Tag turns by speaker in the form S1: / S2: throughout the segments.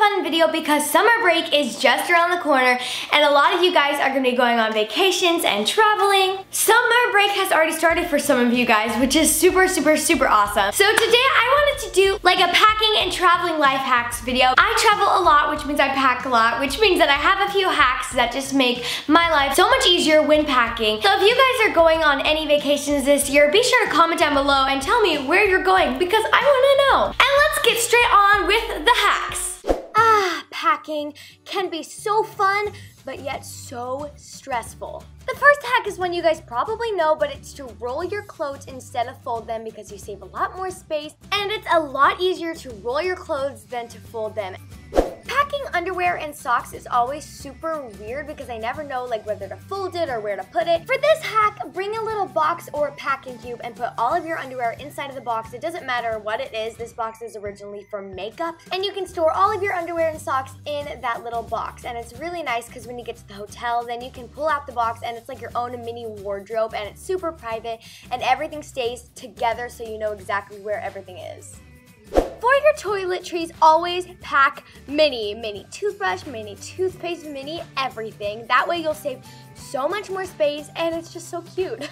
S1: fun video because summer break is just around the corner and a lot of you guys are going to be going on vacations and traveling. Summer break has already started for some of you guys, which is super awesome. So today I wanted to do like a packing and traveling life hacks video. I travel a lot, which means I pack a lot, which means that I have a few hacks that just make my life so much easier when packing. So if you guys are going on any vacations this year, be sure to comment down below and tell me where you're going because I want to know. And let's get straight on with the hacks. Packing can be so fun, but yet so stressful. The first hack is one you guys probably know, but it's to roll your clothes instead of fold them because you save a lot more space, and it's a lot easier to roll your clothes than to fold them. Packing underwear and socks is always super weird because I never know like whether to fold it or where to put it. For this hack, bring a little box or a packing cube and put all of your underwear inside of the box. It doesn't matter what it is. This box is originally for makeup, and you can store all of your underwear and socks in that little box. And it's really nice because when you get to the hotel, then you can pull out the box and it's like your own mini wardrobe, and it's super private and everything stays together so you know exactly where everything is. For your toiletries, always pack mini toothbrush, mini toothpaste, mini everything. That way you'll save so much more space and it's just so cute.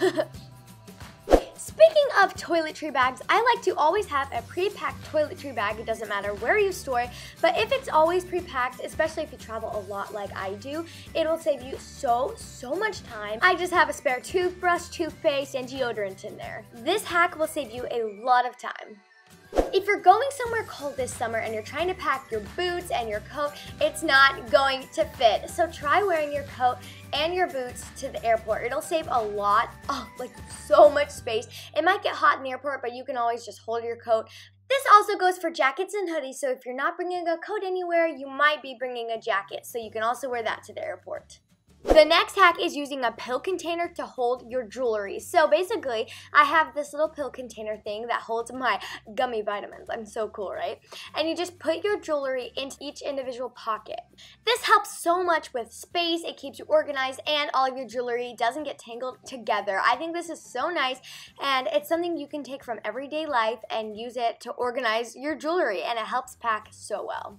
S1: Speaking of toiletry bags, I like to always have a pre-packed toiletry bag. It doesn't matter where you store it, but if it's always pre-packed, especially if you travel a lot like I do, it'll save you so much time. I just have a spare toothbrush, toothpaste, and deodorant in there. This hack will save you a lot of time. If you're going somewhere cold this summer and you're trying to pack your boots and your coat, it's not going to fit. So try wearing your coat and your boots to the airport. It'll save a lot, like so much space. It might get hot in the airport, but you can always just hold your coat. This also goes for jackets and hoodies, so if you're not bringing a coat anywhere, you might be bringing a jacket, so you can also wear that to the airport. The next hack is using a pill container to hold your jewelry. So basically, I have this little pill container thing that holds my gummy vitamins. I'm so cool, right? And you just put your jewelry into each individual pocket. This helps so much with space, it keeps you organized, and all of your jewelry doesn't get tangled together. I think this is so nice, and it's something you can take from everyday life and use it to organize your jewelry, and it helps pack so well.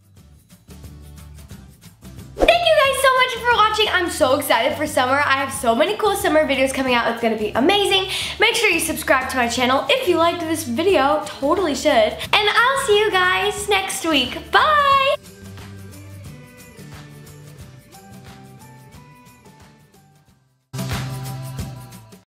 S1: Thank you guys so much for watching. I'm so excited for summer. I have so many cool summer videos coming out. It's gonna be amazing. Make sure you subscribe to my channel if you liked this video. Totally should. And I'll see you guys next week. Bye!